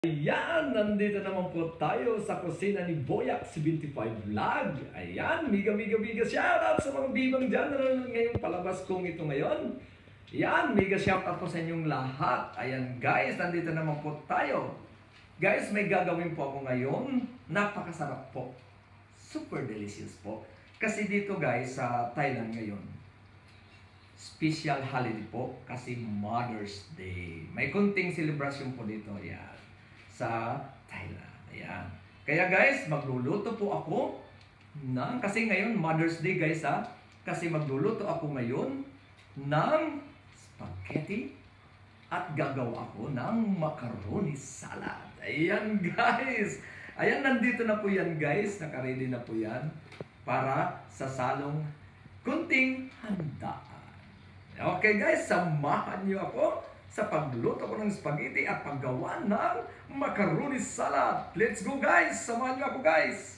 Ayan, nandito naman po tayo sa kusina ni Boyak75 Vlog. Ayan, miga shoutout sa mga bibang dyan na nanonood ngayong palabas kong ito ngayon. Ayan, mega shoutout po sa inyong lahat. Ayan guys, nandito naman po tayo. Guys, may gagawin po ako ngayon. Napakasarap po. Super delicious po. Kasi dito guys, sa Thailand ngayon, special holiday po kasi Mother's Day. May kunting celebration po dito. Ayan. Sa Thailand. Ayan. Kaya guys, magluluto po ako kasi ngayon Mother's Day guys ha. Kasi magluluto ako ngayon ng spaghetti at gagawa ako ng macaroni salad. Ayan guys. Ayan, nandito na po yan guys. Nakaready na po yan para sa salong kunting handaan. Okay guys, samahan niyo ako sa pagluto ko ng spaghetti at paggawa ng macaroni salad. Let's go guys! Samahan niyo ako guys!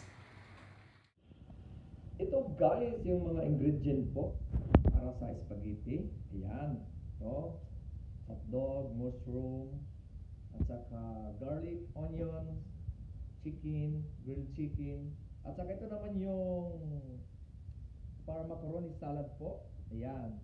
Ito guys, yung mga ingredient po para sa spaghetti. Ayan. So, hotdog, mushroom, at saka garlic, onions, chicken, grilled chicken. At saka ito naman yung para macaroni salad po. Ayan.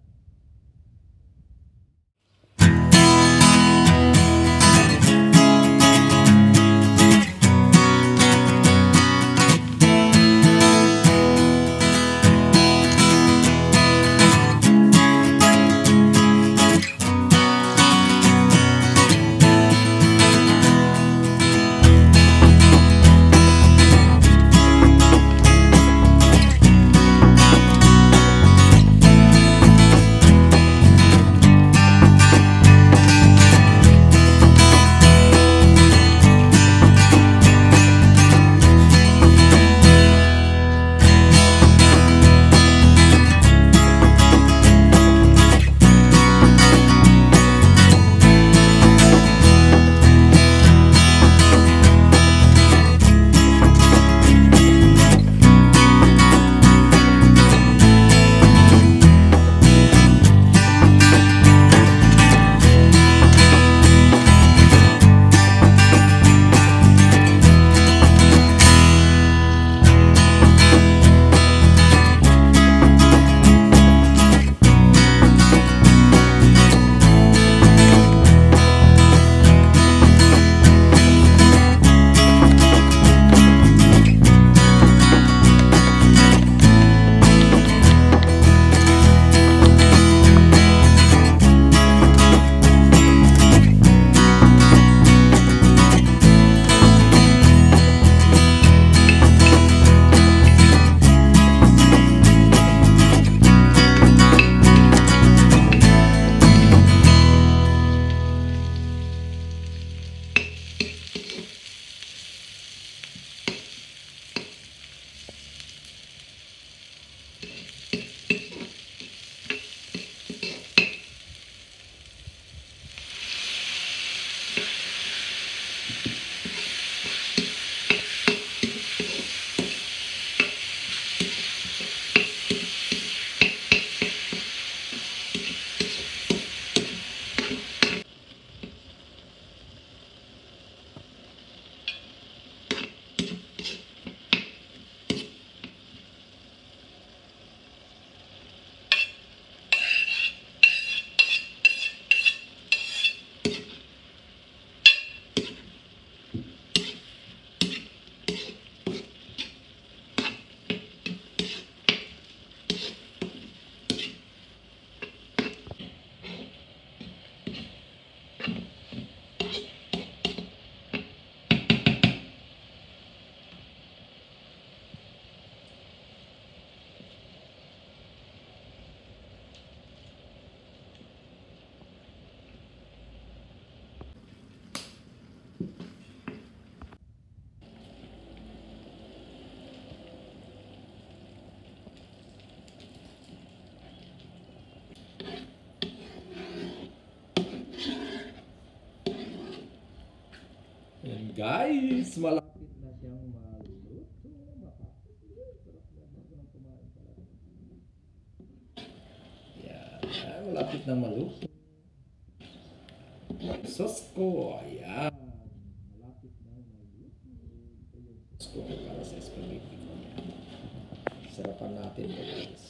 Ayan guys, malapit na siyang maluto. Sarap na kumain pala. Ayan, malapit na maluto. Sauce ko, ayan. Malapit sa spaghetti ko. Sarapan natin ito, guys.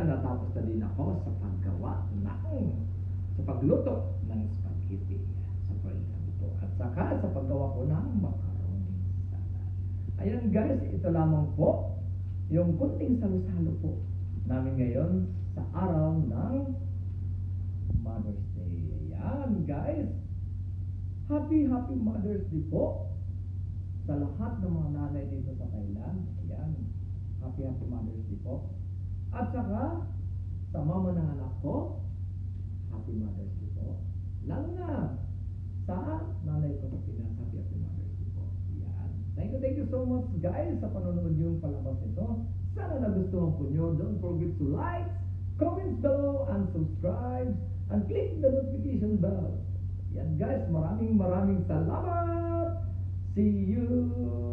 Ayan, natapos na din ako sa paggawa sa pagluto ng spaghetti sa Korean po. At saka sa paggawa ko ng macaroni salad. Ayan guys, ito lamang po yung kunting salo-salo po namin ngayon sa araw ng Mother's Day. Ayan guys, happy Mother's Day po sa lahat ng mga nanay dito sa Thailand. Ayan, happy Mother's Day po. At saka sa mama ng anak ko, happy Mother's Day po. Lalo na sa nanay ko sa Pinas, happy Mother's Day po. Ayan. Thank you so much guys sa panonood yung palabas nito. Sana nagustuhan po nyo. Don't forget to like, comment below, and subscribe, and click the notification bell. Yan guys, maraming salamat. See you